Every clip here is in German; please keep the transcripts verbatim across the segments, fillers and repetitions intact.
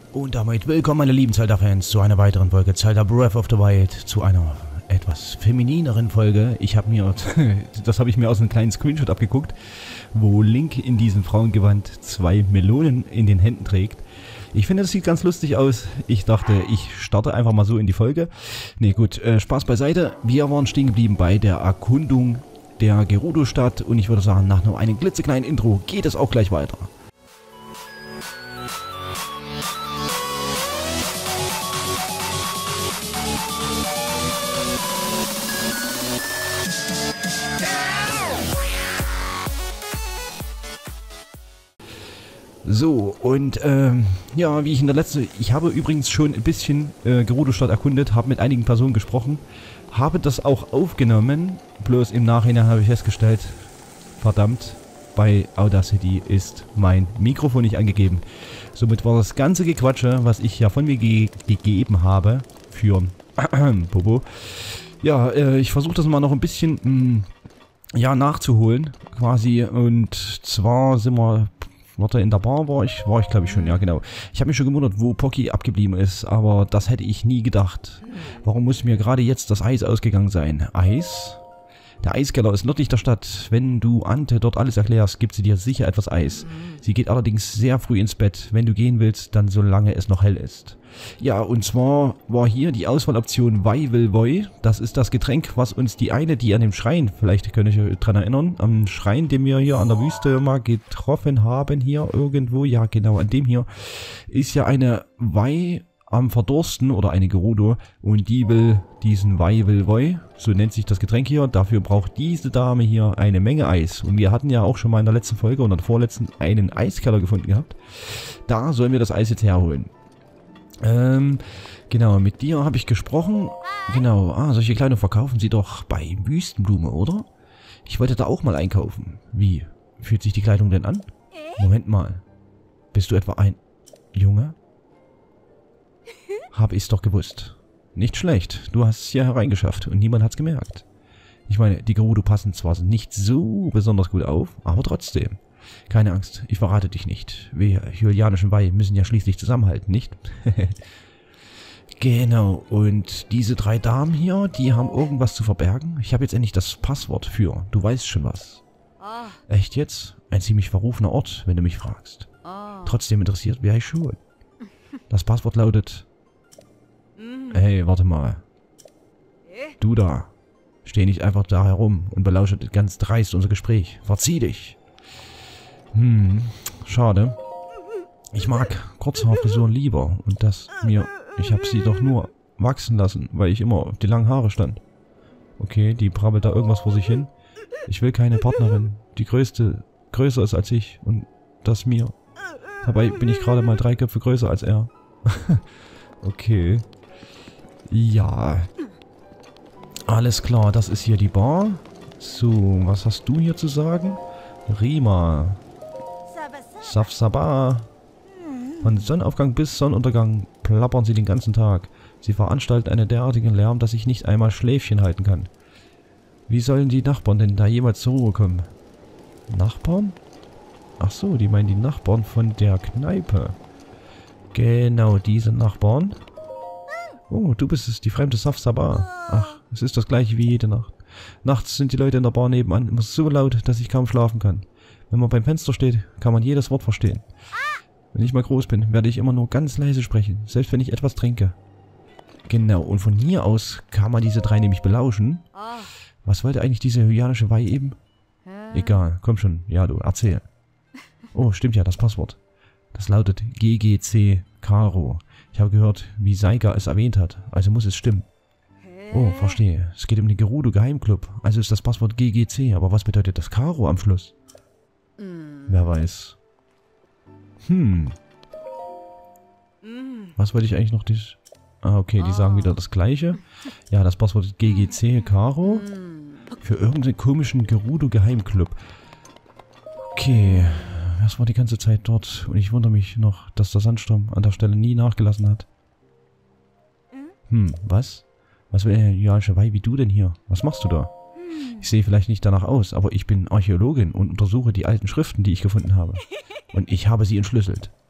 Und damit willkommen, meine lieben Zelda-Fans, zu einer weiteren Folge Zelda Breath of the Wild, zu einer etwas feminineren Folge. Ich habe mir, das habe ich mir aus einem kleinen Screenshot abgeguckt, wo Link in diesem Frauengewand zwei Melonen in den Händen trägt. Ich finde, das sieht ganz lustig aus. Ich dachte, ich starte einfach mal so in die Folge. Ne, gut, äh, Spaß beiseite. Wir waren stehen geblieben bei der Erkundung der Gerudo-Stadt und ich würde sagen, nach nur einem klitzekleinen Intro geht es auch gleich weiter. So, und ähm, ja, wie ich in der letzten... Ich habe übrigens schon ein bisschen äh, Gerudo-Stadt erkundet, habe mit einigen Personen gesprochen, habe das auch aufgenommen, bloß im Nachhinein habe ich festgestellt, verdammt, bei Audacity ist mein Mikrofon nicht angegeben. Somit war das ganze Gequatsche, was ich ja von mir ge gegeben habe, für Bobo. Ja, äh, ich versuche das mal noch ein bisschen mh, ja, nachzuholen, quasi, und zwar sind wir... Warte, in der Bar war ich, war ich glaube ich schon, ja genau. Ich habe mich schon gewundert, wo Pocky abgeblieben ist, aber das hätte ich nie gedacht. Warum muss mir gerade jetzt das Eis ausgegangen sein? Eis? Der Eiskeller ist nördlich der Stadt. Wenn du Ante dort alles erklärst, gibt sie dir sicher etwas Eis. Sie geht allerdings sehr früh ins Bett. Wenn du gehen willst, dann solange es noch hell ist. Ja, und zwar war hier die Auswahloption Wai Will Woi. Das ist das Getränk, was uns die eine, die an dem Schrein, vielleicht könnt ihr euch dran erinnern, am Schrein, den wir hier an der Wüste mal getroffen haben, hier irgendwo, ja genau, an dem hier, ist ja eine Wai am Verdursten oder eine Gerudo und die will diesen Wai Will Woi, so nennt sich das Getränk hier. Dafür braucht diese Dame hier eine Menge Eis und wir hatten ja auch schon mal in der letzten Folge oder der vorletzten einen Eiskeller gefunden gehabt. Da sollen wir das Eis jetzt herholen. Ähm, genau, mit dir habe ich gesprochen. Genau, ah, solche Kleidung verkaufen sie doch bei Wüstenblume, oder? Ich wollte da auch mal einkaufen. Wie? Fühlt sich die Kleidung denn an? Moment mal. Bist du etwa ein Junge? Habe ich's doch gewusst. Nicht schlecht, du hast es hier hereingeschafft und niemand hat's gemerkt. Ich meine, die Gerudo passen zwar nicht so besonders gut auf, aber trotzdem. Keine Angst, ich verrate dich nicht. Wir julianischen Wai müssen ja schließlich zusammenhalten, nicht? Genau, und diese drei Damen hier, die haben irgendwas zu verbergen. Ich habe jetzt endlich das Passwort für, du weißt schon was. Echt jetzt? Ein ziemlich verrufener Ort, wenn du mich fragst. Trotzdem interessiert mich schon. Das Passwort lautet... Hey, warte mal. Du da. Steh nicht einfach da herum und belausche ganz dreist unser Gespräch. Verzieh dich. Hm, schade. Ich mag Kurzhaarfrisuren lieber und das mir... Ich habe sie doch nur wachsen lassen, weil ich immer auf die langen Haare stand. Okay, die brabbelt da irgendwas vor sich hin. Ich will keine Partnerin, die größte, größer ist als ich und das mir. Dabei bin ich gerade mal drei Köpfe größer als er. Okay. Ja. Alles klar, das ist hier die Bar. So, was hast du hier zu sagen? Rima. Saf Sabah. Von Sonnenaufgang bis Sonnenuntergang plappern sie den ganzen Tag. Sie veranstalten einen derartigen Lärm, dass ich nicht einmal Schläfchen halten kann. Wie sollen die Nachbarn denn da jemals zur Ruhe kommen? Nachbarn? Ach so, die meinen die Nachbarn von der Kneipe. Genau, diese Nachbarn. Oh, du bist es, die fremde Saf Sabah. Ach, es ist das gleiche wie jede Nacht. Nachts sind die Leute in der Bar nebenan immer so laut, dass ich kaum schlafen kann. Wenn man beim Fenster steht, kann man jedes Wort verstehen. Wenn ich mal groß bin, werde ich immer nur ganz leise sprechen, selbst wenn ich etwas trinke. Genau, und von hier aus kann man diese drei nämlich belauschen. Was wollte eigentlich diese hylianische Wai eben? Egal, komm schon, ja du, erzähl. Oh, stimmt ja, das Passwort. Das lautet G G C Karo. Ich habe gehört, wie Saiga es erwähnt hat, also muss es stimmen. Oh, verstehe. Es geht um den Gerudo Geheimclub. Also ist das Passwort G G C, aber was bedeutet das Karo am Schluss? Wer weiß. Hm. Was wollte ich eigentlich noch? Die ah, okay, die sagen wieder das Gleiche. Ja, das Passwort ist G G C Karo. Für irgendeinen komischen Gerudo Geheimclub. Okay. Das war die ganze Zeit dort und ich wundere mich noch, dass der Sandsturm an der Stelle nie nachgelassen hat. Hm, was? Was will eine hylianische Wai wie du denn hier? Was machst du da? Ich sehe vielleicht nicht danach aus, aber ich bin Archäologin und untersuche die alten Schriften, die ich gefunden habe. Und ich habe sie entschlüsselt.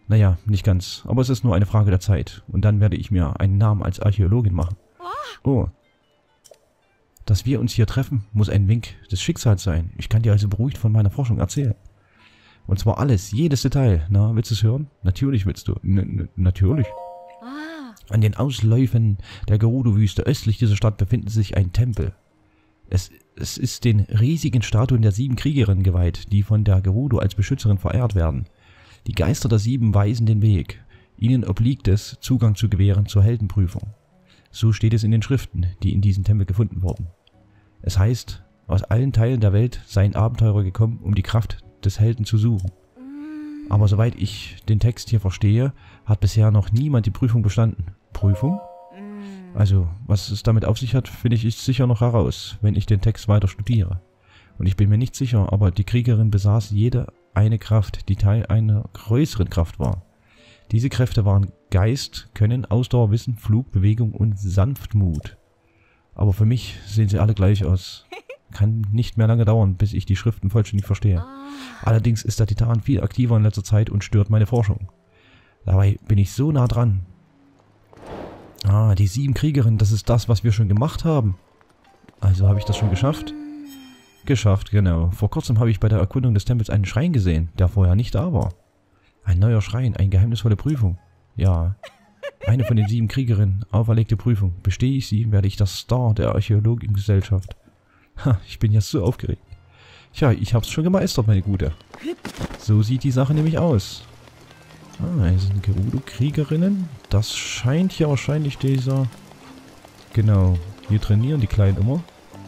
Naja, nicht ganz. Aber es ist nur eine Frage der Zeit. Und dann werde ich mir einen Namen als Archäologin machen. Oh. Dass wir uns hier treffen, muss ein Wink des Schicksals sein. Ich kann dir also beruhigt von meiner Forschung erzählen. Und zwar alles, jedes Detail. Na, willst du es hören? Natürlich willst du. N n natürlich. An den Ausläufen der Gerudo-Wüste östlich dieser Stadt befindet sich ein Tempel. Es, es ist den riesigen Statuen der sieben Kriegerinnen geweiht, die von der Gerudo als Beschützerin verehrt werden. Die Geister der Sieben weisen den Weg. Ihnen obliegt es, Zugang zu gewähren zur Heldenprüfung. So steht es in den Schriften, die in diesem Tempel gefunden wurden. Es heißt, aus allen Teilen der Welt seien Abenteurer gekommen, um die Kraft des Helden zu suchen. Aber soweit ich den Text hier verstehe, hat bisher noch niemand die Prüfung bestanden. Prüfung? Also, was es damit auf sich hat, finde ich sicher noch heraus, wenn ich den Text weiter studiere. Und ich bin mir nicht sicher, aber die Kriegerin besaß jede eine Kraft, die Teil einer größeren Kraft war. Diese Kräfte waren Geist, Können, Ausdauer, Wissen, Flug, Bewegung und Sanftmut. Aber für mich sehen sie alle gleich aus. Kann nicht mehr lange dauern, bis ich die Schriften vollständig verstehe. Allerdings ist der Titan viel aktiver in letzter Zeit und stört meine Forschung. Dabei bin ich so nah dran. Ah, die sieben Kriegerinnen, das ist das, was wir schon gemacht haben. Also habe ich das schon geschafft? Geschafft, genau. Vor kurzem habe ich bei der Erkundung des Tempels einen Schrein gesehen, der vorher nicht da war. Ein neuer Schrein, eine geheimnisvolle Prüfung. Ja, eine von den sieben Kriegerinnen, auferlegte Prüfung. Bestehe ich sie, werde ich das Star der Archäologengesellschaft. Ha, ich bin jetzt so aufgeregt. Tja, ich hab's schon gemeistert, meine Gute. So sieht die Sache nämlich aus. Ah, hier sind Gerudo-Kriegerinnen. Das scheint hier wahrscheinlich dieser... Genau, hier trainieren die Kleinen immer.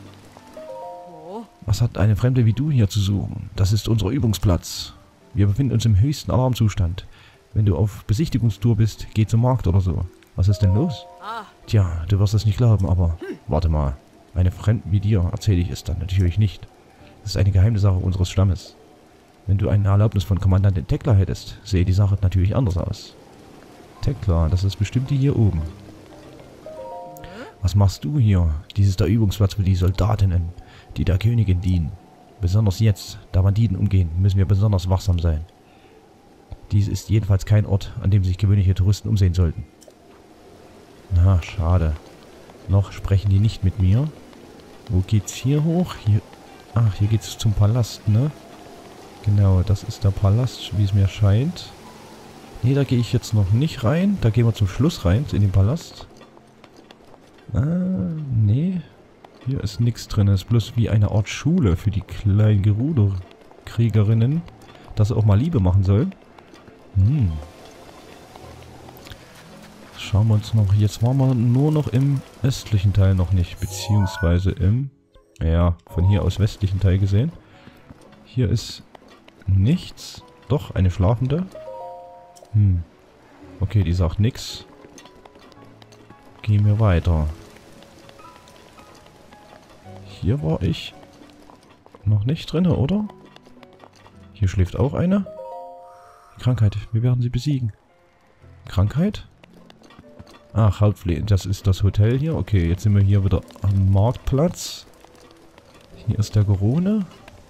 Was hat eine Fremde wie du hier zu suchen? Das ist unser Übungsplatz. Wir befinden uns im höchsten Alarmzustand. Wenn du auf Besichtigungstour bist, geh zum Markt oder so. Was ist denn los? Tja, du wirst es nicht glauben, aber... Warte mal. Eine Fremde wie dir erzähle ich es dann natürlich nicht. Das ist eine geheime Sache unseres Stammes. Wenn du eine Erlaubnis von Kommandantin Tekla hättest, sähe die Sache natürlich anders aus. Tekla, das ist bestimmt die hier oben. Was machst du hier? Dies ist der Übungsplatz für die Soldatinnen, die der Königin dienen. Besonders jetzt, da Banditen umgehen, müssen wir besonders wachsam sein. Dies ist jedenfalls kein Ort, an dem sich gewöhnliche Touristen umsehen sollten. Na, schade. Noch sprechen die nicht mit mir. Wo geht's hier hoch? Hier. Ach, hier geht's zum Palast, ne? Genau, das ist der Palast, wie es mir scheint. Ne, da gehe ich jetzt noch nicht rein. Da gehen wir zum Schluss rein, in den Palast. Ah, nee. Hier ist nichts drin. Es ist bloß wie eine Art Schule für die kleinen Gerudo-Kriegerinnen, dass sie auch mal Liebe machen sollen. Hm. Schauen wir uns noch... Jetzt waren wir nur noch im östlichen Teil noch nicht, beziehungsweise im... Ja, von hier aus westlichen Teil gesehen. Hier ist nichts. Doch, eine Schlafende. Hm. Okay, die sagt nichts. Gehen wir weiter. Hier war ich noch nicht drin, oder? Hier schläft auch eine. Krankheit, wir werden sie besiegen. Krankheit? Ach, Hauptpflege, das ist das Hotel hier. Okay, jetzt sind wir hier wieder am Marktplatz. Hier ist der Gerone.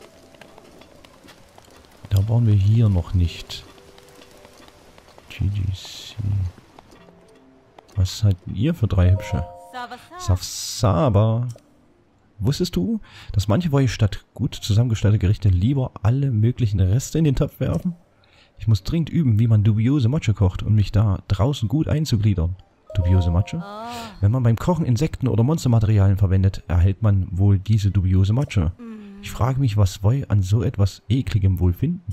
Da waren wir hier noch nicht. G G C. Was seid ihr für drei Hübsche? Safsaba. Wusstest du, dass manche von euch statt gut zusammengestellter Gerichte lieber alle möglichen Reste in den Topf werfen? Ich muss dringend üben, wie man dubiose Matsche kocht, um mich da draußen gut einzugliedern. Dubiose Matsche? Wenn man beim Kochen Insekten oder Monstermaterialien verwendet, erhält man wohl diese dubiose Matsche. Ich frage mich, was Voi an so etwas Ekligem wohl finden.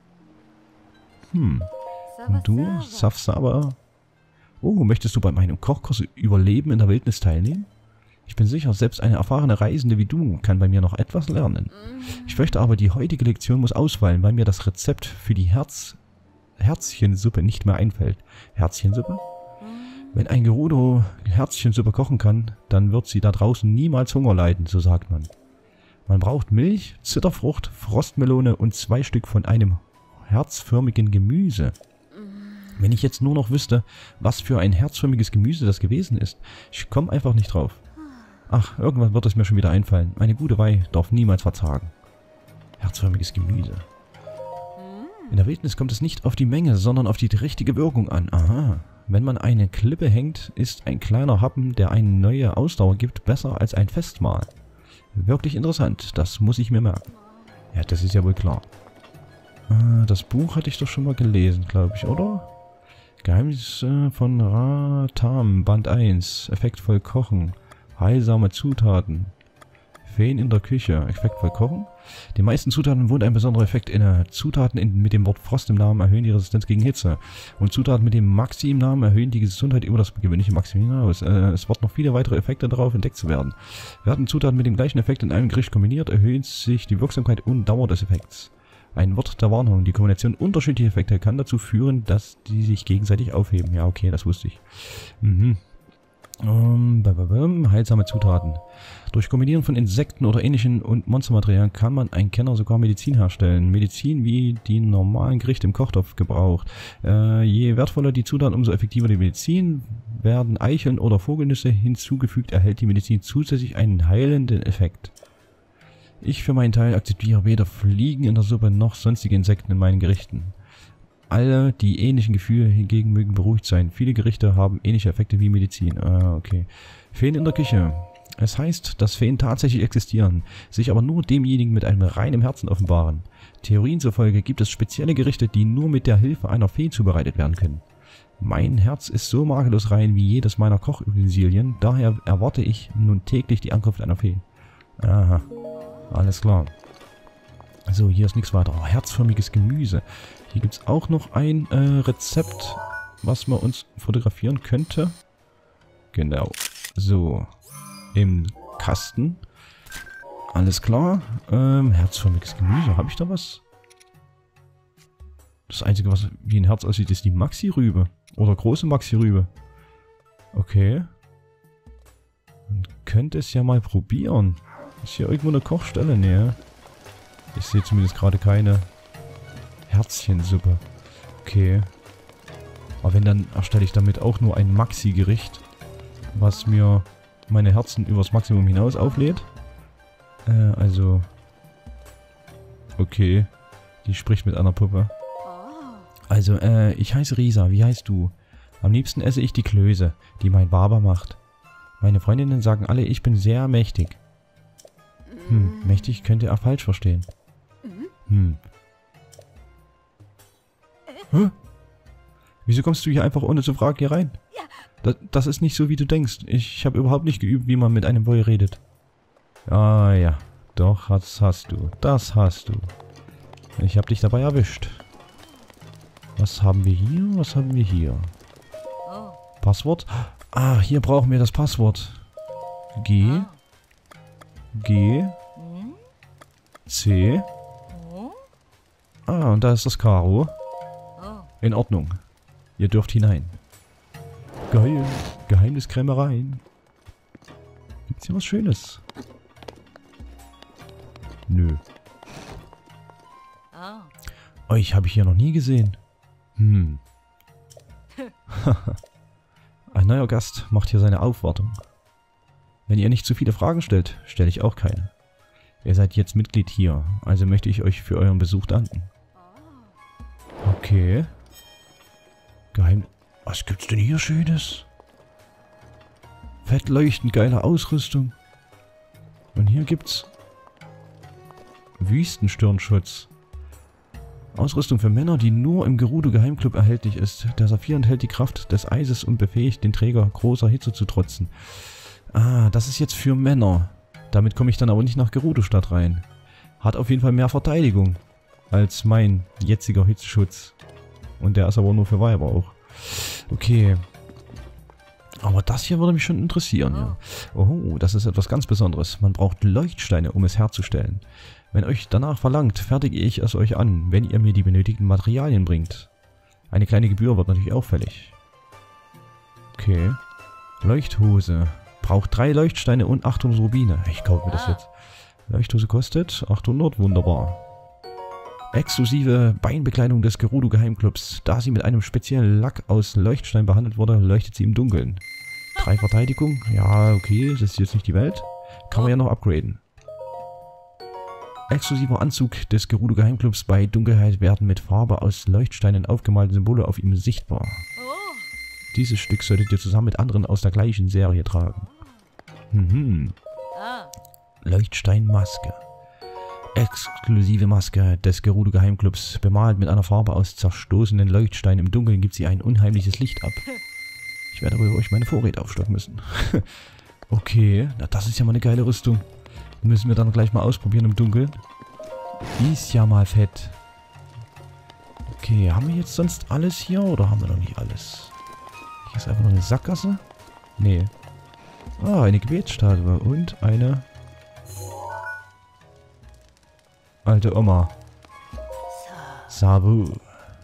Hm. Und du, Safsaba? Oh, möchtest du bei meinem Kochkurs Überleben in der Wildnis teilnehmen? Ich bin sicher, selbst eine erfahrene Reisende wie du kann bei mir noch etwas lernen. Ich fürchte aber, die heutige Lektion muss ausfallen, weil mir das Rezept für die Herz Herzchensuppe nicht mehr einfällt. Herzchensuppe? Wenn ein Gerudo Herzchensuppe kochen kann, dann wird sie da draußen niemals Hunger leiden, so sagt man. Man braucht Milch, Zitterfrucht, Frostmelone und zwei Stück von einem herzförmigen Gemüse. Wenn ich jetzt nur noch wüsste, was für ein herzförmiges Gemüse das gewesen ist. Ich komme einfach nicht drauf. Ach, irgendwann wird es mir schon wieder einfallen. Eine gute Wei darf niemals verzagen. Herzförmiges Gemüse. In der Wildnis kommt es nicht auf die Menge, sondern auf die richtige Wirkung an. Aha. Wenn man eine Klippe hängt, ist ein kleiner Happen, der eine neue Ausdauer gibt, besser als ein Festmahl. Wirklich interessant. Das muss ich mir merken. Ja, das ist ja wohl klar. Äh, das Buch hatte ich doch schon mal gelesen, glaube ich, oder? Geheimnisse von Ratam, Band eins. Effektvoll kochen. Heilsame Zutaten. Feen in der Küche. Effektvoll kochen. Die meisten Zutaten wohnt ein besonderer Effekt inne. Zutaten in, mit dem Wort Frost im Namen erhöhen die Resistenz gegen Hitze. Und Zutaten mit dem Maxi im Namen erhöhen die Gesundheit über das gewöhnliche Maximum hinaus. Äh, es warten noch viele weitere Effekte darauf entdeckt zu werden. Werden Zutaten mit dem gleichen Effekt in einem Gericht kombiniert, erhöht sich die Wirksamkeit und Dauer des Effekts. Ein Wort der Warnung. Die Kombination unterschiedlicher Effekte kann dazu führen, dass die sich gegenseitig aufheben. Ja, okay, das wusste ich. Mhm. Um, heilsame Zutaten. Durch Kombinieren von Insekten oder ähnlichen und Monstermaterialien kann man ein Kenner sogar Medizin herstellen. Medizin wie die normalen Gerichte im Kochtopf gebraucht. Äh, je wertvoller die Zutaten, umso effektiver die Medizin. Werden Eicheln oder Vogelnüsse hinzugefügt, erhält die Medizin zusätzlich einen heilenden Effekt. Ich für meinen Teil akzeptiere weder Fliegen in der Suppe noch sonstige Insekten in meinen Gerichten. Alle, die ähnlichen Gefühle hingegen mögen beruhigt sein. Viele Gerichte haben ähnliche Effekte wie Medizin. Ah, okay. Feen in der Küche. Es heißt, dass Feen tatsächlich existieren, sich aber nur demjenigen mit einem reinen Herzen offenbaren. Theorien zufolge gibt es spezielle Gerichte, die nur mit der Hilfe einer Fee zubereitet werden können. Mein Herz ist so makellos rein wie jedes meiner Kochutensilien, daher erwarte ich nun täglich die Ankunft einer Fee. Aha, alles klar. So, hier ist nichts weiter. Oh, herzförmiges Gemüse. Hier gibt es auch noch ein äh, Rezept, was man uns fotografieren könnte. Genau. So. Im Kasten. Alles klar. Ähm, herzförmiges Gemüse. Habe ich da was? Das Einzige, was wie ein Herz aussieht, ist die Maxi-Rübe. Oder große Maxi-Rübe. Okay. Man könnte es ja mal probieren. Ist hier irgendwo eine Kochstelle? Nee. Ich sehe zumindest gerade keine Herzchensuppe. Okay. Aber wenn, dann erstelle ich damit auch nur ein Maxi-Gericht, was mir meine Herzen übers Maximum hinaus auflädt. Äh, also... Okay. Die spricht mit einer Puppe. Also, äh, ich heiße Risa. Wie heißt du? Am liebsten esse ich die Klöße, die mein Barber macht. Meine Freundinnen sagen alle, ich bin sehr mächtig. Hm, mächtig könnte er falsch verstehen. Hm. Hä? Wieso kommst du hier einfach ohne zu fragen hier rein? Das, das ist nicht so, wie du denkst. Ich habe überhaupt nicht geübt, wie man mit einem Boy redet. Ah ja, doch, das hast du. Das hast du. Ich habe dich dabei erwischt. Was haben wir hier? Was haben wir hier? Passwort? Ah, hier brauchen wir das Passwort. G. G. C. Ah, und da ist das Karo. In Ordnung. Ihr dürft hinein. Geil. Geheimniskrämereien. Gibt's hier was Schönes? Nö. Euch habe ich hier noch nie gesehen. Hm. Ein neuer Gast macht hier seine Aufwartung. Wenn ihr nicht zu viele Fragen stellt, stelle ich auch keine. Ihr seid jetzt Mitglied hier, also möchte ich euch für euren Besuch danken. Okay. Geheim... Was gibt's denn hier Schönes? Fett leuchtend geile Ausrüstung. Und hier gibt's... Wüstenstirnschutz. Ausrüstung für Männer, die nur im Gerudo Geheimclub erhältlich ist. Der Saphir enthält die Kraft des Eises und befähigt den Träger großer Hitze zu trotzen. Ah, das ist jetzt für Männer. Damit komme ich dann aber nicht nach Gerudo-Stadt rein. Hat auf jeden Fall mehr Verteidigung als mein jetziger Hitzeschutz. Und der ist aber nur für Weiber auch. Okay. Aber das hier würde mich schon interessieren, ja. Oh, das ist etwas ganz Besonderes. Man braucht Leuchtsteine, um es herzustellen. Wenn euch danach verlangt, fertige ich es euch an, wenn ihr mir die benötigten Materialien bringt. Eine kleine Gebühr wird natürlich auch fällig. Okay. Leuchthose. Braucht drei Leuchtsteine und achthundert Rubine. Ich kaufe mir das jetzt. Leuchthose kostet achthundert. Wunderbar. Exklusive Beinbekleidung des Gerudo Geheimclubs. Da sie mit einem speziellen Lack aus Leuchtstein behandelt wurde, leuchtet sie im Dunkeln. Drei Verteidigung. Ja, okay. Das ist jetzt nicht die Welt. Kann man ja noch upgraden. Exklusiver Anzug des Gerudo Geheimclubs. Bei Dunkelheit werden mit Farbe aus Leuchtsteinen aufgemalte Symbole auf ihm sichtbar. Dieses Stück solltet ihr zusammen mit anderen aus der gleichen Serie tragen. Mhm. Leuchtsteinmaske. Exklusive Maske des Gerudo Geheimclubs. Bemalt mit einer Farbe aus zerstoßenen Leuchtsteinen. Im Dunkeln gibt sie ein unheimliches Licht ab. Ich werde aber euch meine Vorräte aufstocken müssen. Okay, na das ist ja mal eine geile Rüstung. Müssen wir dann gleich mal ausprobieren im Dunkeln. Ist ja mal fett. Okay, haben wir jetzt sonst alles hier oder haben wir noch nicht alles? Hier ist einfach noch eine Sackgasse. Nee. Ah, eine Gebetsstatue und eine alte Oma. Sabu.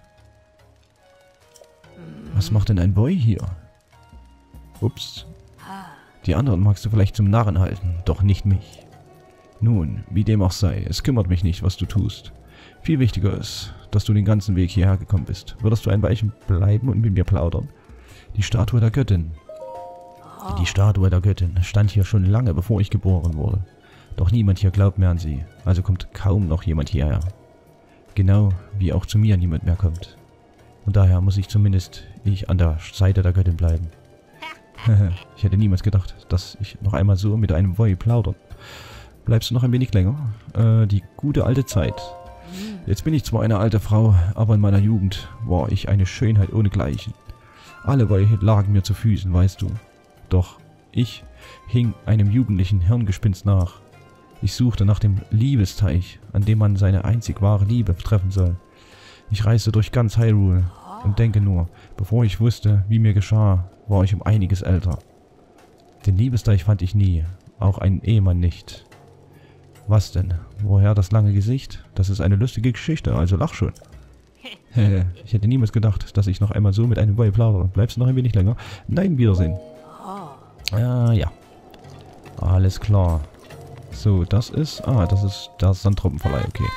Was macht denn ein Boy hier? Ups. Die anderen magst du vielleicht zum Narren halten, doch nicht mich. Nun, wie dem auch sei, es kümmert mich nicht, was du tust. Viel wichtiger ist, dass du den ganzen Weg hierher gekommen bist. Würdest du ein Weilchen bleiben und mit mir plaudern? Die Statue der Göttin. Die Statue der Göttin stand hier schon lange, bevor ich geboren wurde. Doch niemand hier glaubt mehr an sie, also kommt kaum noch jemand hierher. Genau wie auch zu mir niemand mehr kommt. Und daher muss ich zumindest ich an der Seite der Göttin bleiben. Ich hätte niemals gedacht, dass ich noch einmal so mit einem Boy plaudern. Bleibst du noch ein wenig länger? Äh, die gute alte Zeit. Jetzt bin ich zwar eine alte Frau, aber in meiner Jugend war ich eine Schönheit ohnegleichen. Alle Boy lagen mir zu Füßen, weißt du. Doch ich hing einem jugendlichen Hirngespinst nach. Ich suchte nach dem Liebesteich, an dem man seine einzig wahre Liebe treffen soll. Ich reiste durch ganz Hyrule und denke nur, bevor ich wusste, wie mir geschah, war ich um einiges älter. Den Liebesteich fand ich nie, auch einen Ehemann nicht. Was denn? Woher das lange Gesicht? Das ist eine lustige Geschichte, also lach schon. Ich hätte niemals gedacht, dass ich noch einmal so mit einem Boy plaudere. Bleibst du noch ein wenig länger? Nein, Wiedersehen. Ah, ja. Alles klar. So, das ist... Ah, das ist der Sandtropfenverleih, okay.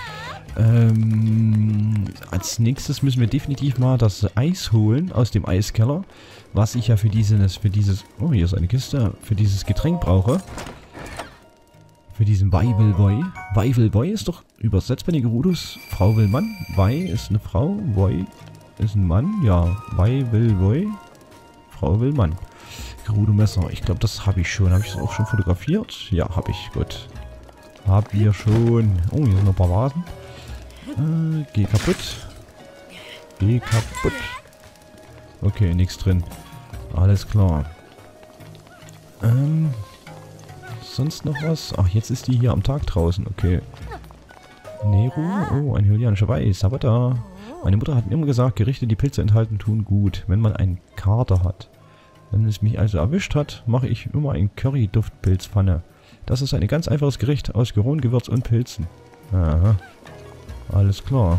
Ähm, als nächstes müssen wir definitiv mal das Eis holen aus dem Eiskeller. Was ich ja für dieses... Für dieses oh, hier ist eine Kiste. Für dieses Getränk brauche. Für diesen Weibel Boy. Weibel Boy ist doch übersetzt bei den Gerudos. Frau will Mann. Wei ist eine Frau. Boy ist ein Mann. Ja, Weibel Boy. Frau will Mann. Gerudo Messer. Ich glaube, das habe ich schon. Habe ich das auch schon fotografiert? Ja, habe ich. Gut. Hab wir schon. Oh, hier sind noch ein paar Vasen. Äh, geh kaputt. Geh kaputt. Okay, nichts drin. Alles klar. Ähm... Sonst noch was? Ach, jetzt ist die hier am Tag draußen. Okay. Nero. Oh, ein hylianischer Weiß. Aber da. Meine Mutter hat immer gesagt, Gerichte, die Pilze enthalten, tun gut, wenn man einen Kater hat. Wenn es mich also erwischt hat, mache ich immer ein Curry-Duftpilzpfanne. Das ist ein ganz einfaches Gericht aus Geron, Gewürz und Pilzen. Aha. Alles klar.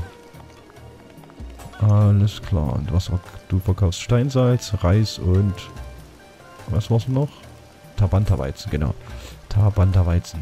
Alles klar. Und was du verkaufst? Steinsalz, Reis und... Was war's noch? Tabanta-Weizen, genau. Tabanta-Weizen.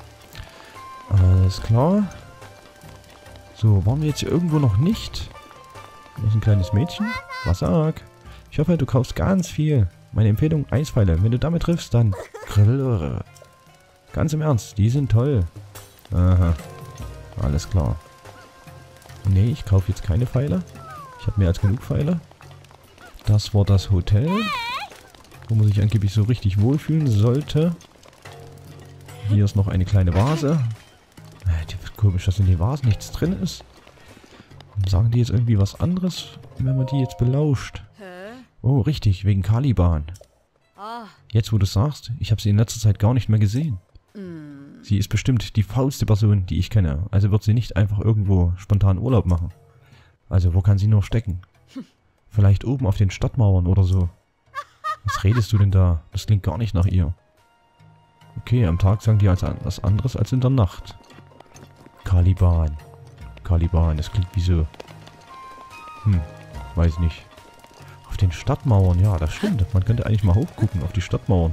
Alles klar. So, waren wir jetzt hier irgendwo noch nicht? Hier ist ein kleines Mädchen. Was sag? Ich hoffe, du kaufst ganz viel. Meine Empfehlung, Eispfeile. Wenn du damit triffst, dann... Grrr. Ganz im Ernst, die sind toll. Aha. Alles klar. Nee, ich kaufe jetzt keine Pfeile. Ich habe mehr als genug Pfeile. Das war das Hotel, wo man sich angeblich so richtig wohlfühlen sollte. Hier ist noch eine kleine Vase. Komisch, dass in den Vasen nichts drin ist. Und sagen die jetzt irgendwie was anderes, wenn man die jetzt belauscht? Oh, richtig, wegen Caliban. Jetzt, wo du sagst, ich habe sie in letzter Zeit gar nicht mehr gesehen. Sie ist bestimmt die faulste Person, die ich kenne. Also wird sie nicht einfach irgendwo spontan Urlaub machen. Also, wo kann sie nur stecken? Vielleicht oben auf den Stadtmauern oder so. Was redest du denn da? Das klingt gar nicht nach ihr. Okay, am Tag sagen die als was anderes als in der Nacht. Caliban. Caliban, das klingt wie so... Hm, weiß nicht. Auf den Stadtmauern, ja, das stimmt. Man könnte eigentlich mal hochgucken auf die Stadtmauern.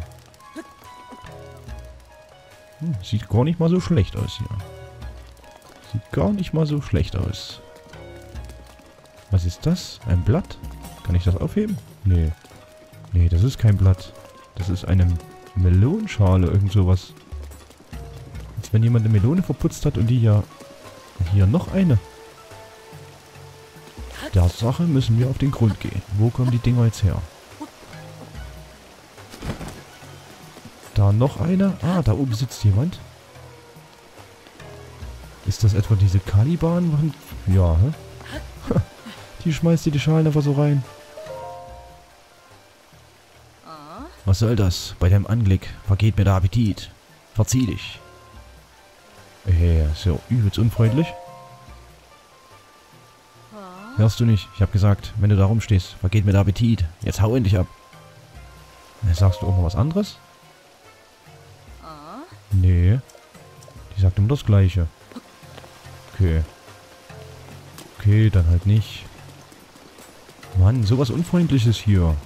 Hm, sieht gar nicht mal so schlecht aus hier. Sieht gar nicht mal so schlecht aus. Was ist das? Ein Blatt? Kann ich das aufheben? Nee. Nee, das ist kein Blatt. Das ist eine Melonschale, irgend sowas. Als wenn jemand eine Melone verputzt hat und die hier... Hier noch eine. Der Sache müssen wir auf den Grund gehen. Wo kommen die Dinger jetzt her? Da noch eine. Ah, da oben sitzt jemand. Ist das etwa diese Caliban? Ja, hä? Die schmeißt dir die Schalen einfach so rein. Was soll das? Bei deinem Anblick vergeht mir der Appetit. Verzieh dich. Hey, ist ja übelst unfreundlich. Hörst du nicht? Ich hab gesagt, wenn du da rumstehst, vergeht mir der Appetit. Jetzt hau endlich ab. Sagst du auch noch was anderes? Nee. Die sagt immer das Gleiche. Okay. Okay, dann halt nicht. Mann, sowas Unfreundliches hier.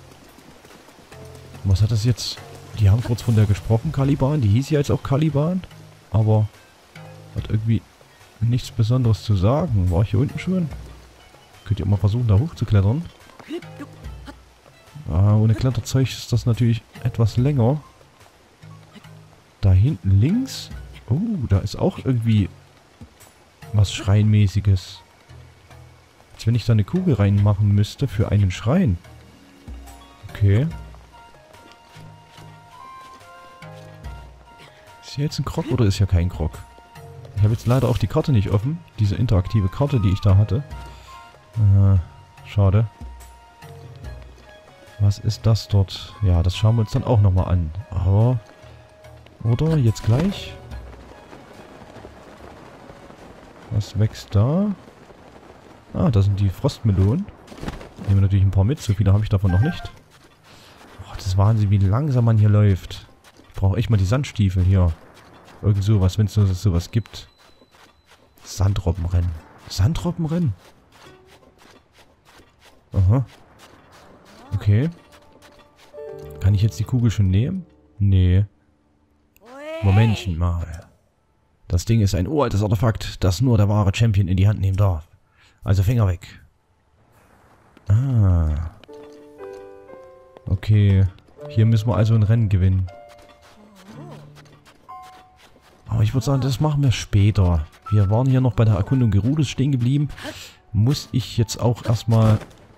Was hat das jetzt? Die haben kurz von der gesprochen, Caliban. Die hieß ja jetzt auch Caliban. Aber hat irgendwie nichts Besonderes zu sagen. War ich hier unten schon? Könnt ihr mal versuchen, da hochzuklettern? Ah, ohne Kletterzeug ist das natürlich etwas länger. Da hinten links. Oh, da ist auch irgendwie was Schreinmäßiges. Als wenn ich da eine Kugel reinmachen müsste für einen Schrein. Okay. Ist hier jetzt ein Krog oder ist hier kein Krog? Ich habe jetzt leider auch die Karte nicht offen. Diese interaktive Karte, die ich da hatte. Äh, schade. Was ist das dort? Ja, das schauen wir uns dann auch nochmal an. Aber... Oder? Jetzt gleich? Was wächst da? Ah, da sind die Frostmelonen. Nehmen wir natürlich ein paar mit. So viele habe ich davon noch nicht. Oh, das ist Wahnsinn, wie langsam man hier läuft. Ich brauche echt mal die Sandstiefel hier. Irgend sowas, wenn es so, sowas gibt. Sandrobbenrennen. Sandrobbenrennen? Aha. Okay. Kann ich jetzt die Kugel schon nehmen? Nee. Momentchen mal. Das Ding ist ein uraltes Artefakt, das nur der wahre Champion in die Hand nehmen darf. Also Finger weg. Ah. Okay. Hier müssen wir also ein Rennen gewinnen. Aber ich würde sagen, das machen wir später. Wir waren hier noch bei der Erkundung Gerudos stehen geblieben. Muss ich jetzt auch erstmal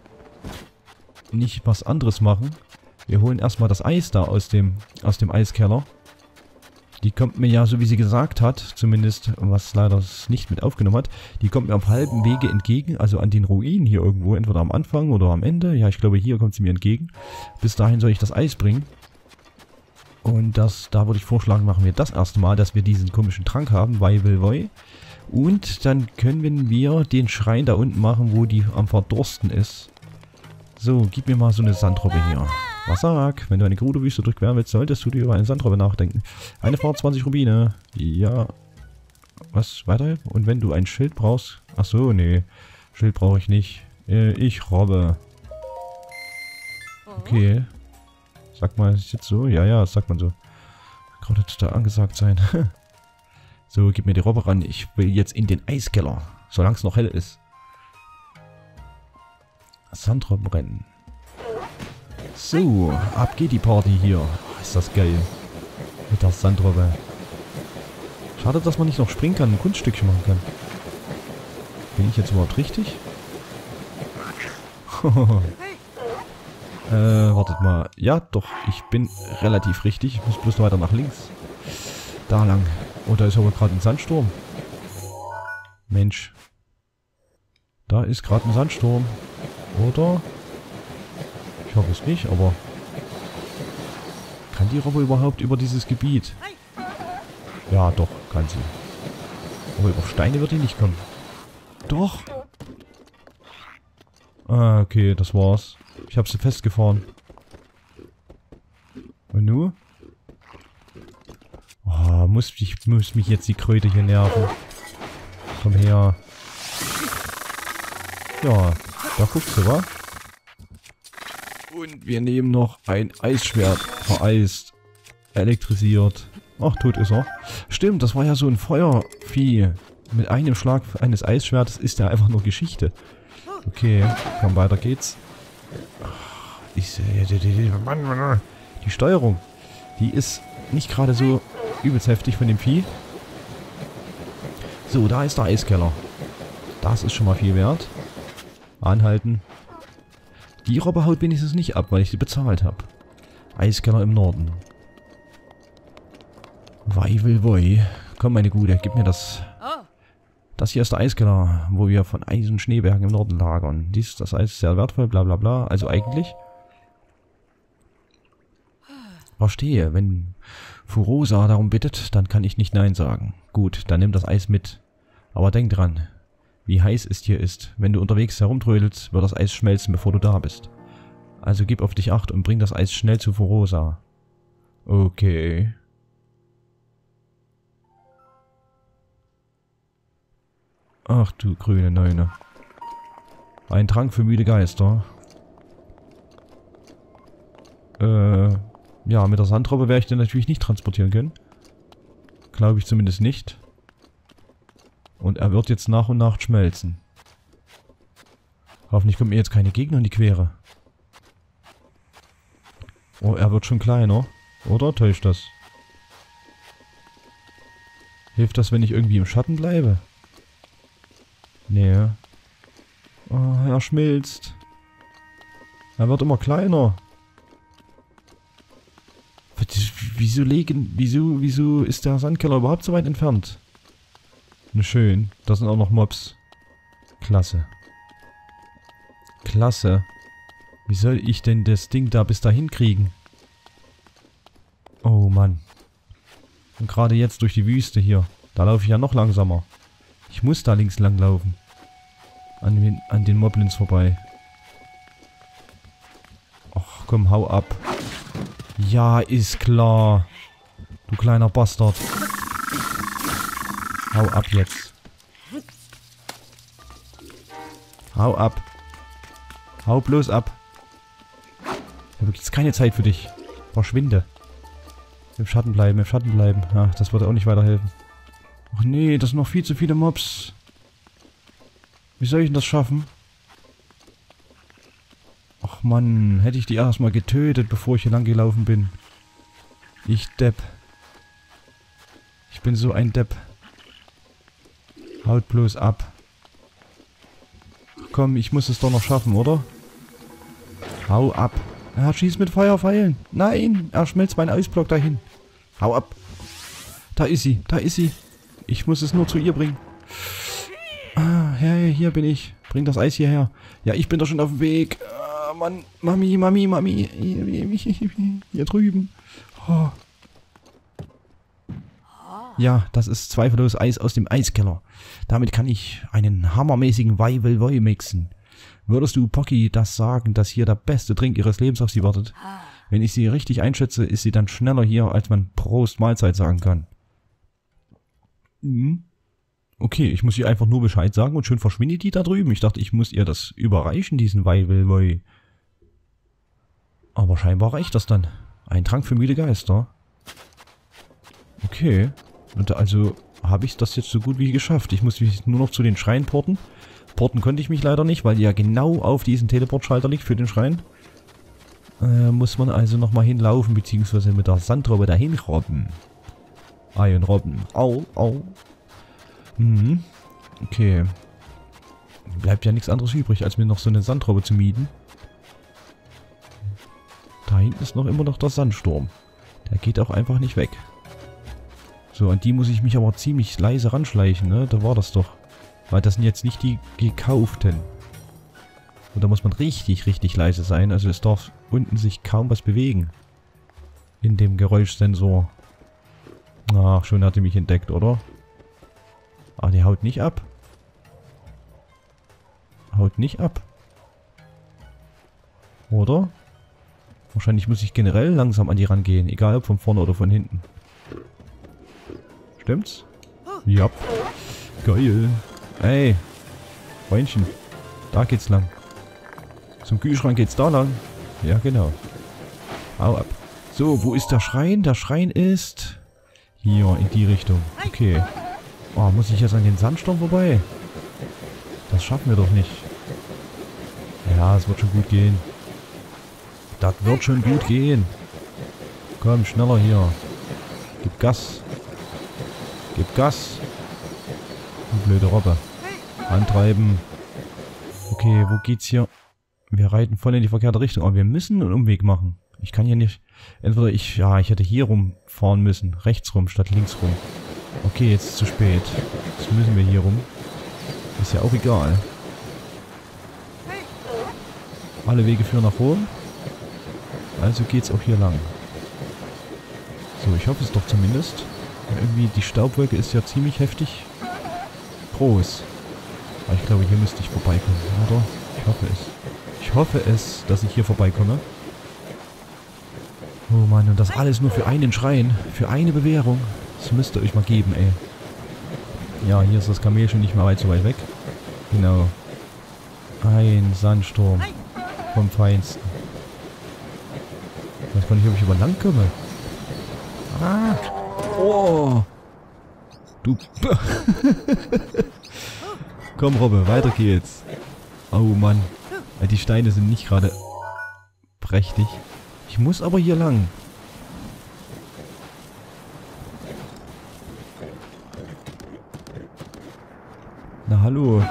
nicht was anderes machen. Wir holen erstmal das Eis da aus dem, aus dem Eiskeller. Die kommt mir ja, so wie sie gesagt hat, zumindest, was leider nicht mit aufgenommen hat, die kommt mir auf halbem Wege entgegen, also an den Ruinen hier irgendwo, entweder am Anfang oder am Ende. Ja, ich glaube, hier kommt sie mir entgegen. Bis dahin soll ich das Eis bringen. Und das, da würde ich vorschlagen, machen wir das erste Mal, dass wir diesen komischen Trank haben, Weiwelwoi. Und dann können wir den Schrein da unten machen, wo die am Verdursten ist. So, gib mir mal so eine Sandrobbe hier. Wasserrack, wenn du eine Gerudo-Wüste durchqueren willst, solltest du dir über eine Sandrobbe nachdenken. Eine Fahrt, zwanzig Rubine. Ja. Was? Weiter? Und wenn du ein Schild brauchst... Ach so, nee. Schild brauche ich nicht. Äh, ich robbe. Okay. Sag mal, ist jetzt so? Ja, ja, das sagt man so. Gerade da angesagt sein. So, gib mir die Robbe ran. Ich will jetzt in den Eiskeller. Solange es noch hell ist. Sandrobbenrennen. So, ab geht die Party hier. Ist das geil. Mit der Sandrobbe. Schade, dass man nicht noch springen kann und ein Kunststückchen machen kann. Bin ich jetzt überhaupt richtig? äh, wartet mal. Ja, doch, ich bin relativ richtig. Ich muss bloß noch weiter nach links. Da lang. Oh, da ist aber gerade ein Sandsturm. Mensch. Da ist gerade ein Sandsturm. Oder? Ich hoffe es nicht, aber... Kann die Robbe überhaupt über dieses Gebiet? Ja, doch, kann sie. Aber über Steine wird die nicht kommen. Doch! Ah, okay, das war's. Ich habe sie festgefahren. Und nu? Oh, muss, ich, muss mich jetzt die Kröte hier nerven. Komm her. Ja, da guckst du, wa? Und wir nehmen noch ein Eisschwert. Vereist. Elektrisiert. Ach, tot ist er. Stimmt, das war ja so ein Feuervieh. Mit einem Schlag eines Eisschwertes ist ja einfach nur Geschichte. Okay, komm, weiter geht's. Ich sehe... Die Steuerung. Die ist nicht gerade so übelst heftig von dem Vieh. So, da ist der Eiskeller. Das ist schon mal viel wert. Anhalten. Die Robbe haut wenigstens nicht ab, weil ich sie bezahlt habe. Eiskeller im Norden. Weiwelwoi. Komm, meine Gute, gib mir das. Das hier ist der Eiskeller, wo wir von Eis- und Schneebergen im Norden lagern. Dies, das Eis ist sehr wertvoll, bla bla bla. Also eigentlich... Verstehe, wenn Furosa darum bittet, dann kann ich nicht Nein sagen. Gut, dann nimm das Eis mit. Aber denk dran, wie heiß es hier ist. Wenn du unterwegs herumtrödelst, wird das Eis schmelzen, bevor du da bist. Also gib auf dich Acht und bring das Eis schnell zu Furosa. Okay. Ach du grüne Neune. Ein Trank für müde Geister. Äh, ja, mit der Sandrobbe werde ich den natürlich nicht transportieren können. Glaube ich zumindest nicht. Und er wird jetzt nach und nach schmelzen. Hoffentlich kommt mir jetzt keine Gegner in die Quere. Oh, er wird schon kleiner. Oder täuscht das? Hilft das, wenn ich irgendwie im Schatten bleibe? Nee. Oh, er schmilzt. Er wird immer kleiner. Wieso legen, wieso, wieso ist der Sandkeller überhaupt so weit entfernt? Na schön, da sind auch noch Mobs. Klasse. Klasse. Wie soll ich denn das Ding da bis dahin kriegen? Oh Mann. Und gerade jetzt durch die Wüste hier. Da laufe ich ja noch langsamer. Ich muss da links lang laufen. An den, an den Moblins vorbei. Ach komm, hau ab. Ja, ist klar. Du kleiner Bastard. Hau ab jetzt. Hau ab. Hau bloß ab. Ich habe jetzt keine Zeit für dich. Verschwinde. Im Schatten bleiben, im Schatten bleiben. Ach, das würde auch nicht weiterhelfen. Ach nee, das sind noch viel zu viele Mobs. Wie soll ich denn das schaffen? Ach Mann, hätte ich die erstmal getötet, bevor ich hier lang gelaufen bin. Ich Depp. Ich bin so ein Depp. Haut bloß ab. Ach komm, ich muss es doch noch schaffen, oder? Hau ab. Er schießt mit Feuerpfeilen. Nein, er schmilzt meinen Eisblock dahin. Hau ab. Da ist sie, da ist sie. Ich muss es nur zu ihr bringen. Ah, hey, hier bin ich. Bring das Eis hierher. Ja, ich bin doch schon auf dem Weg. Ah, Mann, Mami, Mami, Mami. Hier drüben. Oh. Ja, das ist zweifellos Eis aus dem Eiskeller. Damit kann ich einen hammermäßigen Weiwelwoi mixen. Würdest du Pocky das sagen, dass hier der beste Trink ihres Lebens auf sie wartet? Wenn ich sie richtig einschätze, ist sie dann schneller hier, als man Prost Mahlzeit sagen kann. Mhm. Okay, ich muss ihr einfach nur Bescheid sagen und schon verschwindet die da drüben. Ich dachte, ich muss ihr das überreichen, diesen Weiwelwoi. Aber scheinbar reicht das dann. Ein Trank für müde Geister. Okay. Und also habe ich das jetzt so gut wie geschafft. Ich muss mich nur noch zu den Schreien porten. Porten konnte ich mich leider nicht, weil die ja genau auf diesen Teleportschalter liegt für den Schrein. Äh, muss man also nochmal hinlaufen, beziehungsweise mit der Sandrobbe dahin robben. Ein Robben. Au, au. Mhm. Okay. Bleibt ja nichts anderes übrig, als mir noch so eine Sandrobbe zu mieten. Da hinten ist noch immer noch der Sandsturm. Der geht auch einfach nicht weg. So, an die muss ich mich aber ziemlich leise ranschleichen, ne? Da war das doch. Weil das sind jetzt nicht die gekauften. Und da muss man richtig, richtig leise sein. Also es darf unten sich kaum was bewegen. In dem Geräuschsensor. Ach, schon hat er mich entdeckt, oder? Ah, die haut nicht ab. Haut nicht ab. Oder? Wahrscheinlich muss ich generell langsam an die rangehen. Egal ob von vorne oder von hinten. Stimmt's? Ja. Geil. Ey. Freundchen. Da geht's lang. Zum Kühlschrank geht's da lang. Ja, genau. Hau ab. So, wo ist der Schrein? Der Schrein ist... hier, in die Richtung. Okay. Oh, muss ich jetzt an den Sandsturm vorbei? Das schaffen wir doch nicht. Ja, es wird schon gut gehen. Das wird schon gut gehen. Komm, schneller hier. Gib Gas. Gib Gas. Du blöde Robbe. Antreiben. Okay, wo geht's hier? Wir reiten voll in die verkehrte Richtung. Aber wir müssen einen Umweg machen. Ich kann hier nicht... Entweder ich... Ja, ich hätte hier rumfahren müssen. Rechts rum statt links rum. Okay, jetzt ist es zu spät. Jetzt müssen wir hier rum. Ist ja auch egal. Alle Wege führen nach Rom. Also geht's auch hier lang. So, ich hoffe es doch zumindest. Irgendwie die Staubwolke ist ja ziemlich heftig groß. Aber ich glaube, hier müsste ich vorbeikommen, oder? Ich hoffe es. Ich hoffe es, dass ich hier vorbeikomme. Oh Mann, und das alles nur für einen Schrein. Für eine Bewährung. Das müsst ihr euch mal geben, ey. Ja, hier ist das Kamel schon nicht mehr weit so weit weg. Genau. Ein Sandsturm. Vom Feinsten. Ich weiß gar nicht, ob ich über lang komme. Ah! Oh! Du... Komm, Robbe, weiter geht's. Oh Mann. Die Steine sind nicht gerade prächtig. Ich muss aber hier lang. Na hallo.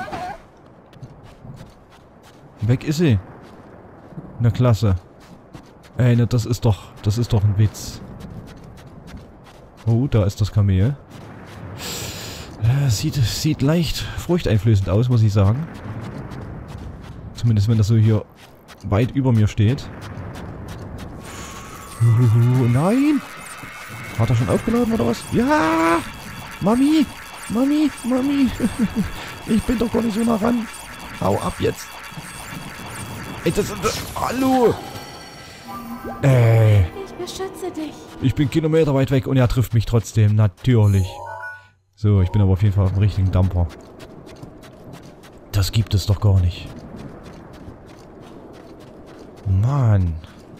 Weg ist sie. Na klasse. Ey, ne, das ist doch, das ist doch ein Witz. Oh, da ist das Kamel. Äh, sieht, sieht leicht furchteinflößend aus, muss ich sagen. Zumindest wenn das so hier weit über mir steht. Uh, nein! Hat er schon aufgeladen oder was? Ja! Mami! Mami! Mami! Ich bin doch gar nicht so nah ran. Hau ab jetzt! Ey, das, das, hallo! Ey! Ich beschütze dich. Ich bin Kilometer weit weg und er trifft mich trotzdem, natürlich. So, ich bin aber auf jeden Fall auf dem richtigen Dumper. Das gibt es doch gar nicht. Mann.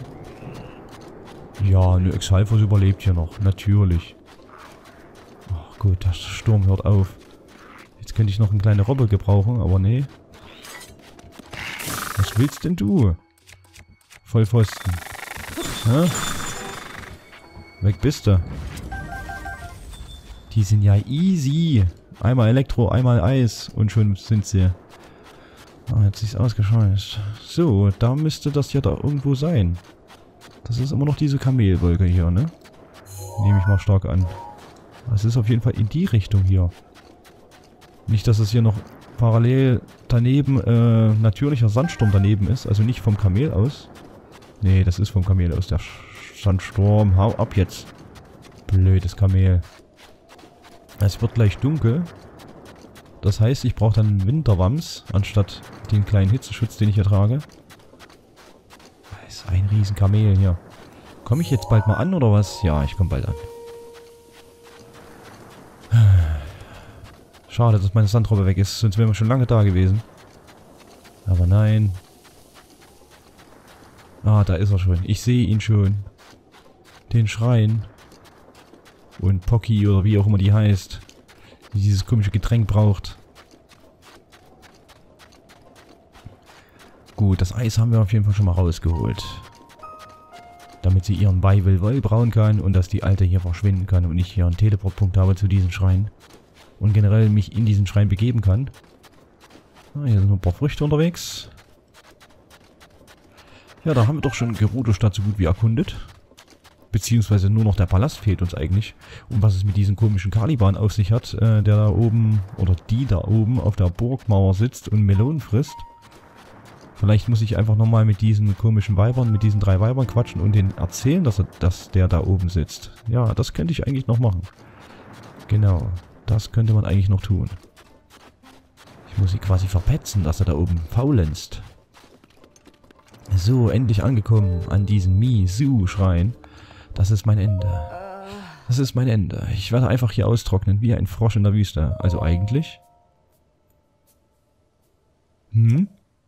Ja, eine Exhalfos überlebt hier noch, natürlich. Ach gut, der Sturm hört auf. Jetzt könnte ich noch eine kleine Robbe gebrauchen, aber nee. Was willst denn du? Vollpfosten. Hä? Weg bist du. Die sind ja easy. Einmal Elektro, einmal Eis und schon sind sie. Ah, jetzt ist es ausgescheucht. So, da müsste das ja da irgendwo sein. Das ist immer noch diese Kamelwolke hier, ne? Nehme ich mal stark an. Das ist auf jeden Fall in die Richtung hier. Nicht, dass es hier noch parallel daneben äh, natürlicher Sandsturm daneben ist. Also nicht vom Kamel aus. Nee, das ist vom Kamel aus. Der Sandsturm. Hau ab jetzt. Blödes Kamel. Es wird gleich dunkel. Das heißt, ich brauche dann einen Winterwams, anstatt den kleinen Hitzeschutz, den ich hier trage. Das ist ein riesen Kamel hier. Komme ich jetzt bald mal an, oder was? Ja, ich komme bald an. Schade, dass meine Sandrobbe weg ist, sonst wären wir schon lange da gewesen. Aber nein. Ah, da ist er schon. Ich sehe ihn schon. Den Schrein. Und Pocky oder wie auch immer die heißt. Die dieses komische Getränk braucht. Gut, das Eis haben wir auf jeden Fall schon mal rausgeholt. Damit sie ihren Beiwillwoll brauen kann und dass die Alte hier verschwinden kann und ich hier einen Teleportpunkt habe zu diesem Schrein. Und generell mich in diesen Schrein begeben kann. Ah, hier sind noch ein paar Früchte unterwegs. Ja, da haben wir doch schon Gerudo-Stadt so gut wie erkundet. Beziehungsweise nur noch der Palast fehlt uns eigentlich. Und was es mit diesem komischen Caliban auf sich hat, äh, der da oben, oder die da oben auf der Burgmauer sitzt und Melonen frisst. Vielleicht muss ich einfach nochmal mit diesen komischen Weibern, mit diesen drei Weibern quatschen und denen erzählen, dass, er, dass der da oben sitzt. Ja, das könnte ich eigentlich noch machen. Genau, das könnte man eigentlich noch tun. Ich muss sie quasi verpetzen, dass er da oben faulenzt. So, endlich angekommen an diesem Mi-Su-Schrein. Das ist mein Ende. Das ist mein Ende. Ich werde einfach hier austrocknen, wie ein Frosch in der Wüste. Also eigentlich. Hm?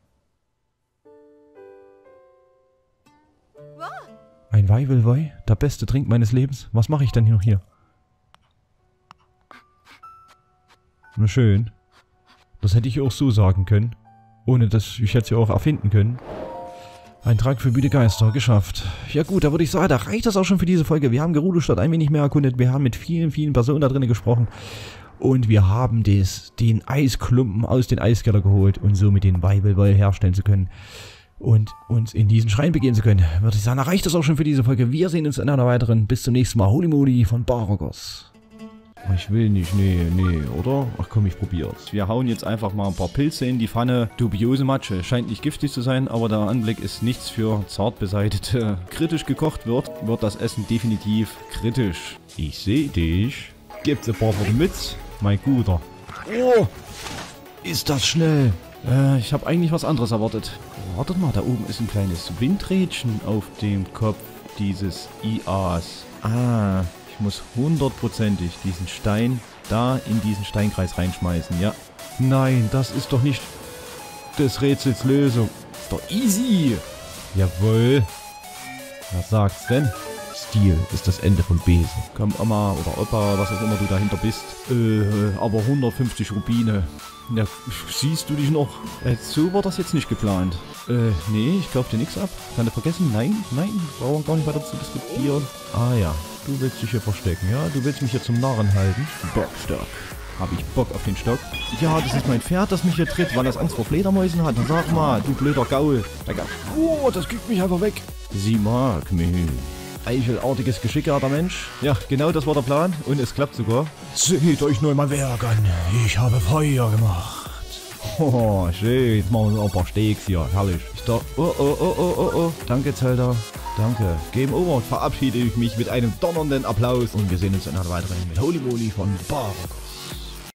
Ein Weiwelwoi? Der beste Trink meines Lebens? Was mache ich denn noch hier? Na schön. Das hätte ich auch so sagen können. Ohne dass ich hätte es ja auch erfinden können. Ein Trank für müde Geister, geschafft. Ja gut, da würde ich sagen, da reicht das auch schon für diese Folge. Wir haben Gerudo-Stadt ein wenig mehr erkundet. Wir haben mit vielen, vielen Personen da drinnen gesprochen. Und wir haben des, den Eisklumpen aus dem Eiskeller geholt und somit den Weibelwoll herstellen zu können. Und uns in diesen Schrein begeben zu können. Würde ich sagen, reicht das auch schon für diese Folge. Wir sehen uns in einer weiteren. Bis zum nächsten Mal. Holy Moly von Baragos. Ich will nicht, nee, nee, oder? Ach komm, ich probier's. Wir hauen jetzt einfach mal ein paar Pilze in die Pfanne. Dubiose Matsche. Scheint nicht giftig zu sein, aber der Anblick ist nichts für zart beseitete. Kritisch gekocht wird, wird das Essen definitiv kritisch. Ich sehe dich. Gibt's ein paar Worte mit, mein Guter. Oh, ist das schnell. Äh, ich habe eigentlich was anderes erwartet. Wartet mal, da oben ist ein kleines Windrädchen auf dem Kopf dieses I As. Ah... Ich muss hundertprozentig diesen Stein da in diesen Steinkreis reinschmeißen, ja. Nein, das ist doch nicht des Rätsels Lösung. Ist doch easy. Jawohl. Was sagt's denn? Stil ist das Ende von Besen. Komm, Oma oder Opa, was auch immer du dahinter bist. Äh, aber hundertfünfzig Rubine. Ja, siehst du dich noch? Äh, so war das jetzt nicht geplant. Äh, nee, ich kauf dir nichts ab. Kann du vergessen? Nein, nein, brauchen wir gar nicht weiter zu diskutieren. Ah ja, du willst dich hier verstecken, ja? Du willst mich hier zum Narren halten? Bockstock. Hab ich Bock auf den Stock? Ja, das ist mein Pferd, das mich hier tritt, weil das Angst vor Fledermäusen hat. Dann sag mal, du blöder Gaul. Oh, das kriegt mich einfach weg. Sie mag mich. Eichelartiges Geschick hat der Mensch. Ja, genau das war der Plan und es klappt sogar. Seht euch nur mal Werk an. Ich habe Feuer gemacht. Oh, schön. Jetzt machen wir noch ein paar Steaks hier. Herrlich. Ich dachte, oh, oh, oh, oh, oh, oh. Danke, Zelda. Danke. Game over. Verabschiede ich mich mit einem donnernden Applaus. Und wir sehen uns in einer weiteren mit Holy Moly von Baragos.